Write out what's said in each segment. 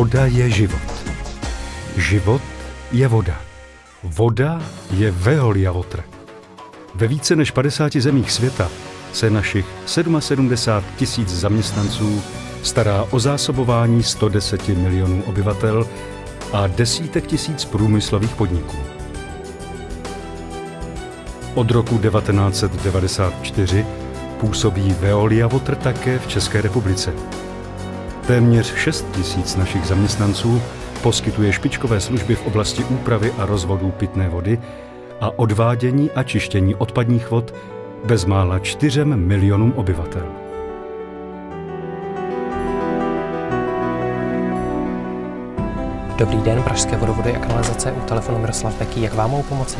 Voda je život. Život je voda. Voda je Veolia Water. Ve více než 50 zemích světa se našich 77 000 zaměstnanců stará o zásobování 110 milionů obyvatel a desítek tisíc průmyslových podniků. Od roku 1994 působí Veolia Water také v České republice. Téměř 6 000 našich zaměstnanců poskytuje špičkové služby v oblasti úpravy a rozvodu pitné vody a odvádění a čištění odpadních vod bezmála 4 milionům obyvatel. Dobrý den, Pražské vodovody a kanalizace, u telefonu Miroslav Beký. Jak vám mohu pomoci?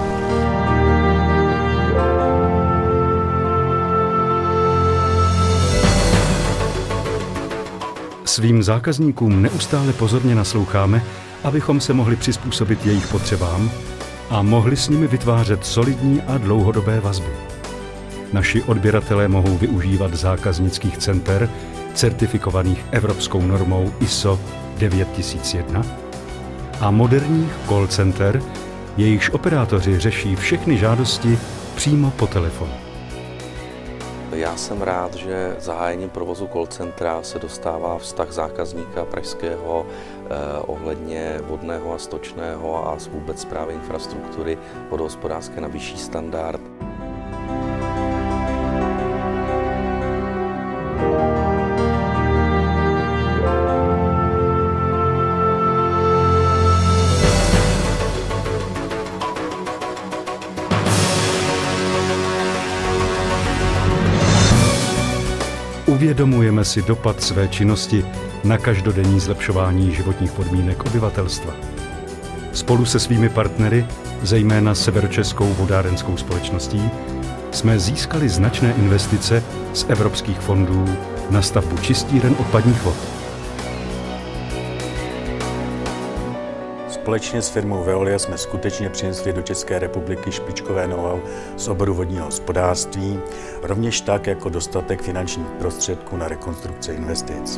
Svým zákazníkům neustále pozorně nasloucháme, abychom se mohli přizpůsobit jejich potřebám a mohli s nimi vytvářet solidní a dlouhodobé vazby. Naši odběratelé mohou využívat zákaznických center, certifikovaných evropskou normou ISO 9001 a moderních call center, jejichž operátoři řeší všechny žádosti přímo po telefonu. Já jsem rád, že zahájením provozu call centra se dostává vztah zákazníka pražského ohledně vodného a stočného a vůbec správy infrastruktury vodohospodářské na vyšší standard. Uvědomujeme si dopad své činnosti na každodenní zlepšování životních podmínek obyvatelstva. Spolu se svými partnery, zejména Severočeskou vodárenskou společností, jsme získali značné investice z evropských fondů na stavbu čistíren odpadních vod. Společně s firmou Veolia jsme skutečně přinesli do České republiky špičkové know-how z oboru vodního hospodářství, rovněž tak jako dostatek finančních prostředků na rekonstrukce investic.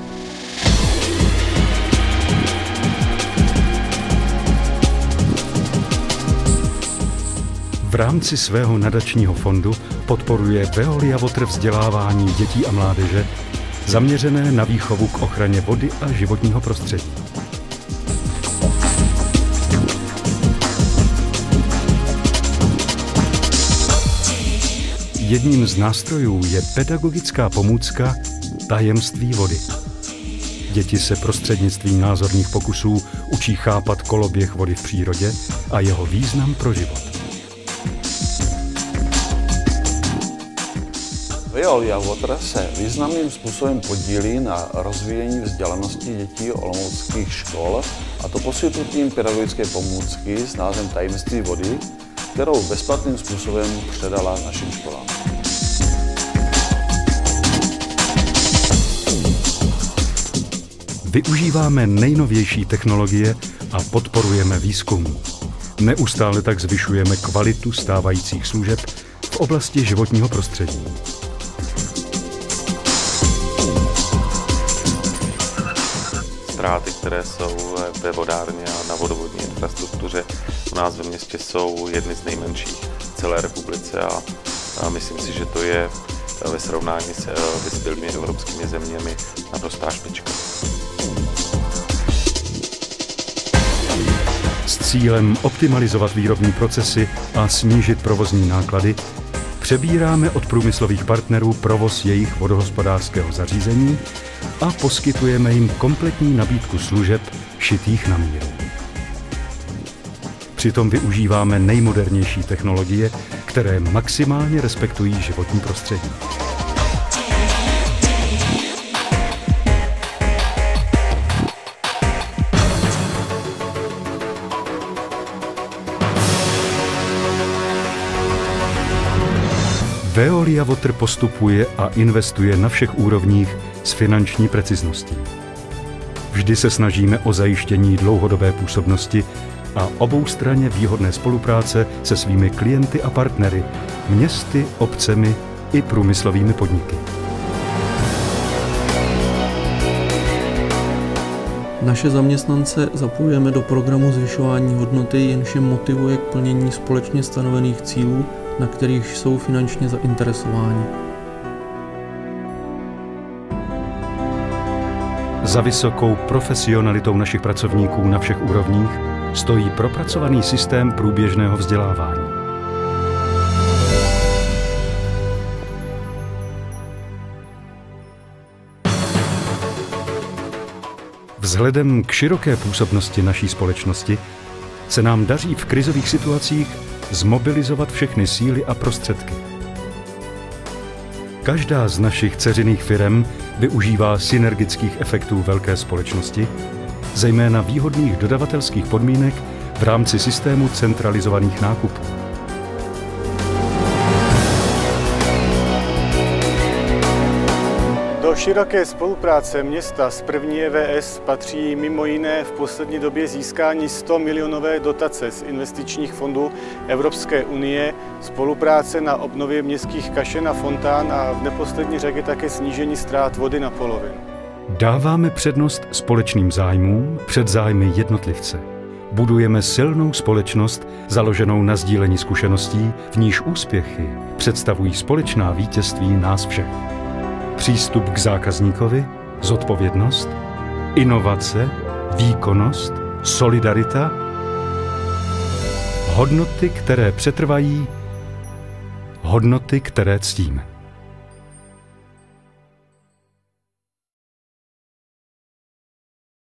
V rámci svého nadačního fondu podporuje Veolia Water vzdělávání dětí a mládeže zaměřené na výchovu k ochraně vody a životního prostředí. Jedním z nástrojů je pedagogická pomůcka Tajemství vody. Děti se prostřednictvím názorných pokusů učí chápat koloběh vody v přírodě a jeho význam pro život. Veolia Water se významným způsobem podílí na rozvíjení vzdělanosti dětí olomouckých škol, a to poskytnutím pedagogické pomůcky s názvem Tajemství vody, kterou bezplatným způsobem předala našim školám. Využíváme nejnovější technologie a podporujeme výzkum. Neustále tak zvyšujeme kvalitu stávajících služeb v oblasti životního prostředí. Ztráty, které jsou ve vodárně a na vodovodní infrastruktuře u nás ve městě, jsou jedny z nejmenších v celé republice a myslím si, že to je ve srovnání s vyspělými evropskými zeměmi naprostá špička. S cílem optimalizovat výrobní procesy a snížit provozní náklady přebíráme od průmyslových partnerů provoz jejich vodohospodářského zařízení a poskytujeme jim kompletní nabídku služeb šitých na míru. Přitom využíváme nejmodernější technologie, které maximálně respektují životní prostředí. Veolia Water postupuje a investuje na všech úrovních s finanční precizností. Vždy se snažíme o zajištění dlouhodobé působnosti a oboustranně výhodné spolupráce se svými klienty a partnery, městy, obcemi i průmyslovými podniky. Naše zaměstnance zapojujeme do programu zvyšování hodnoty, jenž je motivuje k plnění společně stanovených cílů, na kterých jsou finančně zainteresováni. Za vysokou profesionalitou našich pracovníků na všech úrovních stojí propracovaný systém průběžného vzdělávání. Vzhledem k široké působnosti naší společnosti se nám daří v krizových situacích zmobilizovat všechny síly a prostředky. Každá z našich dceřiných firem využívá synergických efektů velké společnosti, zejména výhodných dodavatelských podmínek v rámci systému centralizovaných nákupů. Do široké spolupráce města s první EVS patří mimo jiné v poslední době získání 100 milionové dotace z investičních fondů Evropské unie, spolupráce na obnově městských kašen a fontán a v neposlední řadě také snížení ztrát vody na polovinu. Dáváme přednost společným zájmům před zájmy jednotlivce. Budujeme silnou společnost založenou na sdílení zkušeností, v níž úspěchy představují společná vítězství nás všech. Přístup k zákazníkovi, zodpovědnost, inovace, výkonnost, solidarita, hodnoty, které přetrvají, hodnoty, které ctíme.